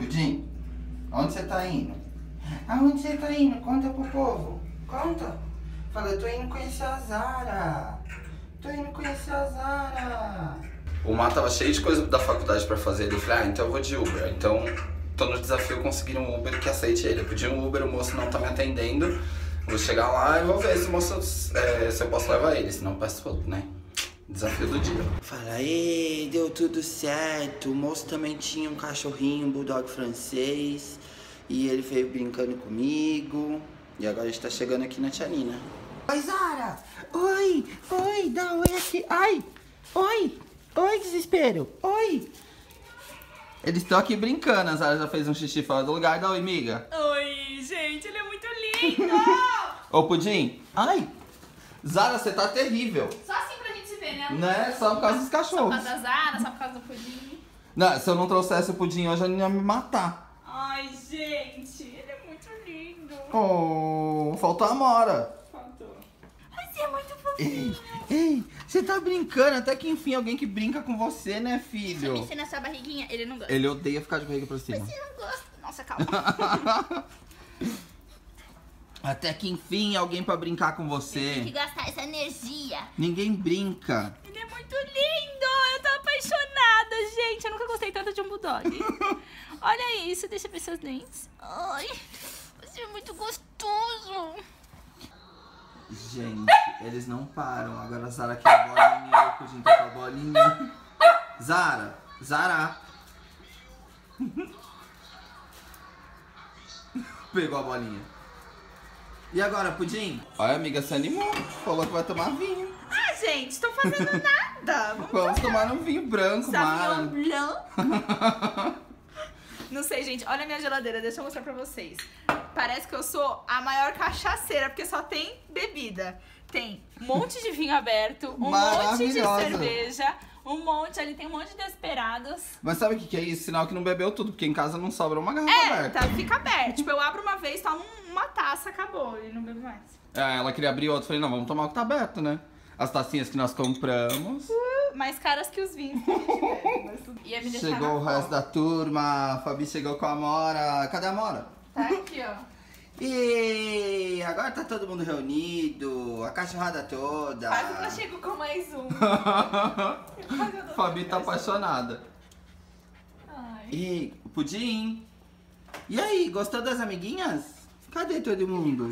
Pudim, onde você tá indo? Aonde você tá indo? Conta pro povo. Conta. Fala, eu tô indo conhecer a Zara. Tô indo conhecer a Zara. O Mar tava cheio de coisa da faculdade pra fazer. Ele falou, então eu vou de Uber. Então, tô no desafio conseguir um Uber que aceite ele. Eu pedi um Uber, o moço não tá me atendendo. Vou chegar lá e vou ver se o moço, se eu posso levar ele. Senão eu peço outro, né? Desafio do dia. Fala, aí, deu tudo certo. O moço também tinha um cachorrinho, um bulldog francês. E ele veio brincando comigo. E agora a gente tá chegando aqui na Tia Nina. Oi, Zara! Oi! Oi, dá oi aqui. Ai! Oi! Oi, desespero! Oi! Eles estão aqui brincando. A Zara já fez um xixi fora do lugar. Dá oi, amiga. Oi, gente, ele é muito lindo! Ô, Pudim! Ai! Zara, você tá terrível. Só assim pra gente se ver, né? Né? Só por causa dos cachorros. Só por causa da Zara, só por causa do Pudim. Não, se eu não trouxesse o Pudim hoje, ele ia me matar. Ai, gente, ele é muito lindo. Oh, faltou a Amora. Faltou. Mas você é muito fofinho. Ei, você tá brincando. Até que enfim, alguém que brinca com você, né, filho? Mexer na sua barriguinha, ele não gosta. Ele odeia ficar de barriga pra cima. Mas você não gosta. Nossa, calma. Até que enfim, alguém pra brincar com Tem que você. gastar essa energia. Ninguém brinca. Ele é muito lindo. Eu tô apaixonada, gente. Eu nunca gostei tanto de um bulldog. Olha isso, deixa eu ver seus dentes. Ai, você é muito gostoso. Gente, eles não param. Agora a Zara quer a bolinha e o Pudim tá com a bolinha. Zara, Zara. Pegou a bolinha. E agora, Pudim? Olha, amiga, se animou. Falou que vai tomar vinho. Ah, gente, tô fazendo nada. Vamos tomar um vinho branco, Mara. Sauvignon Blanc. Não sei, gente. Olha a minha geladeira. Deixa eu mostrar pra vocês. Parece que eu sou a maior cachaceira, porque só tem bebida. Tem um monte de vinho aberto, um monte de cerveja, um monte... Ali tem um monte de Desperados. Mas sabe o que é isso? Sinal que não bebeu tudo, porque em casa não sobra uma garrafa aberta. Tá, fica aberto. Tipo, eu abro uma vez, tomo uma taça, acabou. E não bebo mais. É, ela queria abrir outro. Falei, não, vamos tomar o que tá aberto, né? As tacinhas que nós compramos. Mais caras que os vinhos que a gente bebe. Mas ia me deixar Chegou o na resto da turma. A Fabi chegou com a Amora. Cadê a Amora? Tá aqui, ó. E agora tá todo mundo reunido. A cachorrada toda. Quase que eu chego com mais um. Fabi tá apaixonada. Ai. E Pudim. E aí, gostou das amiguinhas? Cadê todo mundo?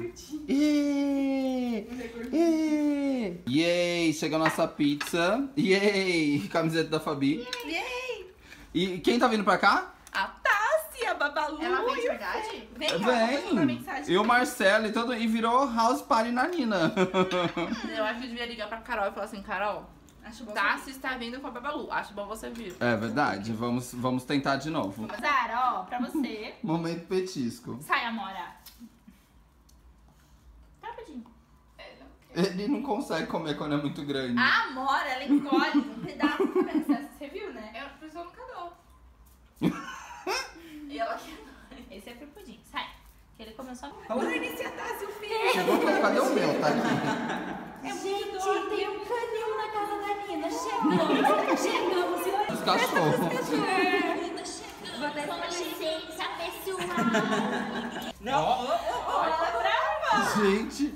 Yay! Chegou a nossa pizza. Yay! Camiseta da Fabi. Yay! E quem tá vindo pra cá? A Tassi, a Babalu. Ela vem de verdade? Vem, ó, vou mandar Vem! mensagem. E o Marcelo e todo. E virou house party na Nina. Eu acho que eu devia ligar pra Carol e falar assim, Carol, Acho bom. Tassi está vindo com a Babalu. Acho bom você vir. É verdade. Vamos tentar de novo. Zara, ó, pra você. Momento petisco. Sai, Amora. Tá, Pudim. Ele não consegue comer quando é muito grande. A Amora, ela engole um pedaço de cabeça. Você viu, né? Eu, por isso eu nunca dou. E ela quer mais. Esse é pro Pudim. Sai. Que ele começou a... Oi, inicia Tassi, o filho. Chegou, cadê o meu? Tá aqui. Gente, tem um canil na casa da Nina. Chegamos. Os cachorros. Com licença, pessoal. Não. Ela é brava. Gente.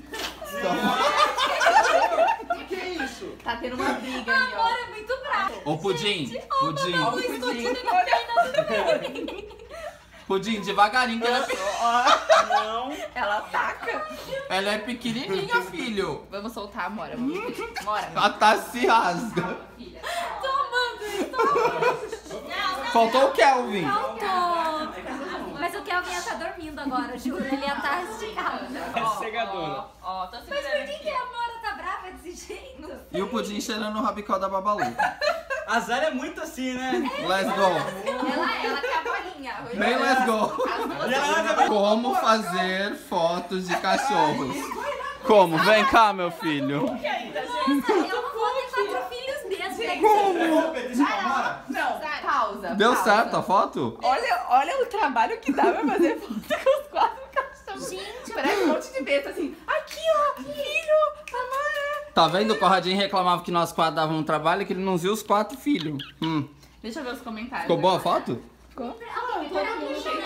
O que é isso? Tá tendo uma briga A aí, ó. Amora é muito brava. Ô, Pudim. Pudim. Babalu escondida na perna do bem. Pudim, devagarinho que Não. Ela ataca. ela é pequenininha, filho. Vamos soltar a Amora. Vamos ver. Amora. A Tassi se rasga. Filha. Tomando. Faltou o Kelvin. Faltou. Mas o Kelvin ia estar dormindo agora, juro. Ele ia estar esticado. Ó, tô Mas segurando por que aqui. a Amora tá brava desse jeito? E o Pudim cheirando o rabicó da Babalu. A Zara é muito assim, né? Let's go. Ela quer a bolinha. Bem, let's go. E ela anda bem. Como fazer fotos de cachorros? Como? Vem cá, meu filho. Nossa, eu não vou ter 4 filhos mesmo. Não, pausa. Deu pausa. certo a foto? Olha o trabalho que dá pra fazer foto com os 4 cachorros. Gente, Parece um monte de besta assim. Aqui, ó, filho, Amora. Tá vendo? O Corradinho reclamava que nós 4 dávamos um trabalho e que ele não viu os 4 filhos. Deixa eu ver os comentários. Ficou boa a foto? Todo mundo fez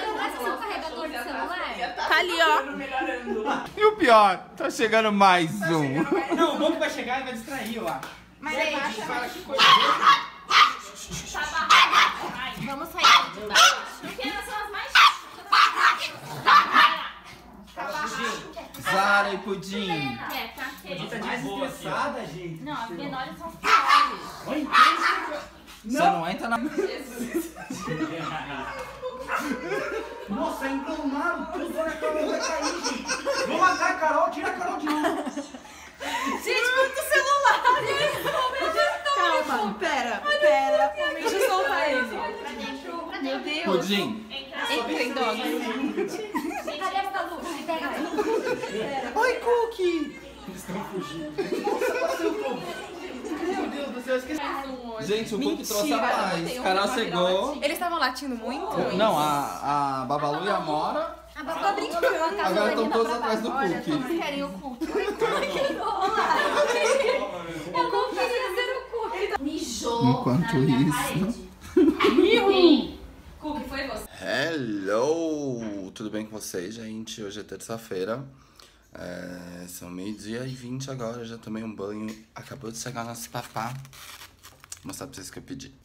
ali, ó. E o pior, tá chegando mais um. Não, o bom que vai chegar e vai distrair, eu acho. Mas aí, Fala que coisa. Vamos sair de baixo. Porque elas são as mais Zara e Pudim. quieta. Tá mais estressada, gente. Não, as menores são as piores. Olha, Você não entra na... nossa, é engomado, tudo na Carol vai cair, gente. Vou matar a Carol, tira a Carol de novo. Gente, muito celular. Calma, pera. Deixa eu soltar ele. Meu Deus. Pudim. Entra em dog. Cadê essa luz? Pega ela. Oi, Cookie. Eles estão fugindo. Nossa, passou o povo. Meu Deus do céu, eu esqueci. Gente, o Cookie trouxe a paz. Carol chegou. Eles estavam latindo muito? Não, a Babalu e a Mora. A Babá brincando. Agora estão todos atrás do Olha, Cookie. todos querem o Cookie. Eu não queria ser o Cookie. Mijou Enquanto na minha isso- parede. Sim. Cookie, foi você. Hello! Tudo bem com vocês, gente? Hoje é terça-feira. São 12h20 agora, já tomei um banho. Acabou de chegar nosso papá. Vou mostrar pra vocês o que eu pedi.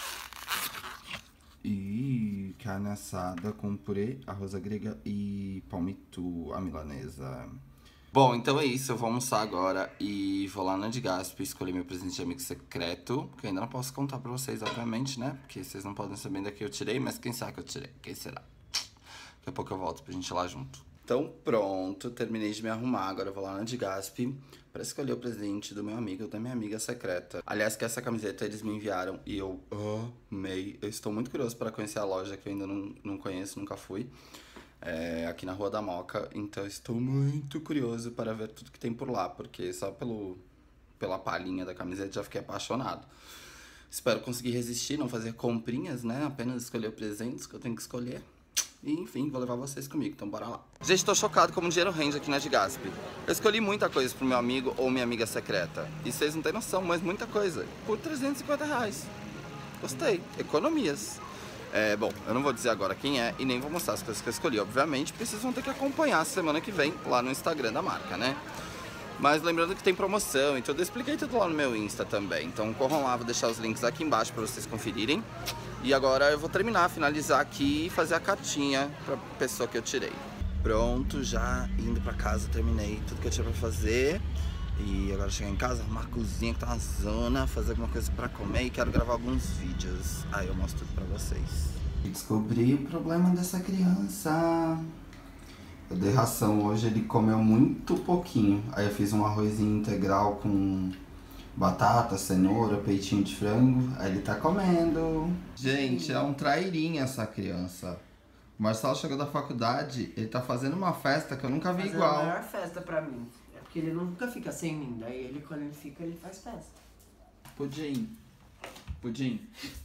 E carne assada com purê, arroz à grega e palmito à milanesa. Bom, então é isso. Eu vou almoçar agora e vou lá na de Gasp escolher meu presente de amigo secreto. Que eu ainda não posso contar pra vocês, obviamente, né? Porque vocês não podem saber ainda que eu tirei, mas quem sabe que eu tirei? Quem será? Daqui a pouco eu volto pra gente ir lá junto. Então pronto, terminei de me arrumar. Agora eu vou lá na de Gasp pra escolher o presente do meu amigo ou da minha amiga secreta. Aliás, que essa camiseta eles me enviaram e eu amei. Eu estou muito curioso para conhecer a loja que eu ainda não conheço, nunca fui. Aqui na Rua da Moca. Então estou muito curioso para ver tudo que tem por lá. Porque só pela palhinha da camiseta já fiquei apaixonado. Espero conseguir resistir, não fazer comprinhas, né? Apenas escolher presentes que eu tenho que escolher. E, enfim, vou levar vocês comigo, então bora lá. Gente, tô chocado como o dinheiro rende aqui na de Gasp. Eu escolhi muita coisa pro meu amigo ou minha amiga secreta. E vocês não têm noção, mas muita coisa. Por R$350. Gostei. Economias. Bom, eu não vou dizer agora quem é e nem vou mostrar as coisas que eu escolhi, obviamente, porque vocês vão ter que acompanhar semana que vem lá no Instagram da marca, né? Mas lembrando que tem promoção e tudo, eu expliquei tudo lá no meu Insta também. Então corram lá, vou deixar os links aqui embaixo pra vocês conferirem. E agora eu vou finalizar aqui e fazer a cartinha pra pessoa que eu tirei. Pronto, já indo pra casa, terminei tudo que eu tinha pra fazer. E agora chegar em casa, arrumar a cozinha que tá uma zona, fazer alguma coisa pra comer e quero gravar alguns vídeos. Aí eu mostro tudo pra vocês. Descobri o problema dessa criança. Eu dei ração hoje, ele comeu muito pouquinho. Aí eu fiz um arrozinho integral com batata, cenoura, peitinho de frango. Aí ele tá comendo. Gente, é um trairinho essa criança. O Marcelo chegou da faculdade, ele tá fazendo uma festa que eu nunca vi Mas igual. é a maior festa pra mim. É porque ele nunca fica sem mim. Daí ele, quando ele fica, ele faz festa. Pudim. Pudim.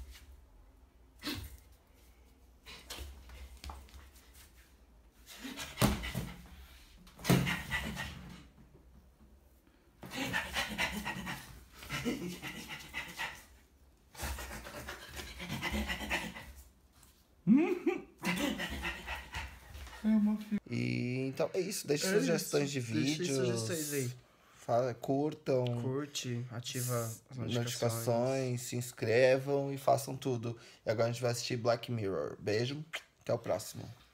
E então é isso. Deixe sugestões de vídeos. Deixe sugestões aí. Curtam. Curte, ativa as Notificações, se inscrevam e façam tudo. E agora a gente vai assistir Black Mirror. Beijo, até o próximo.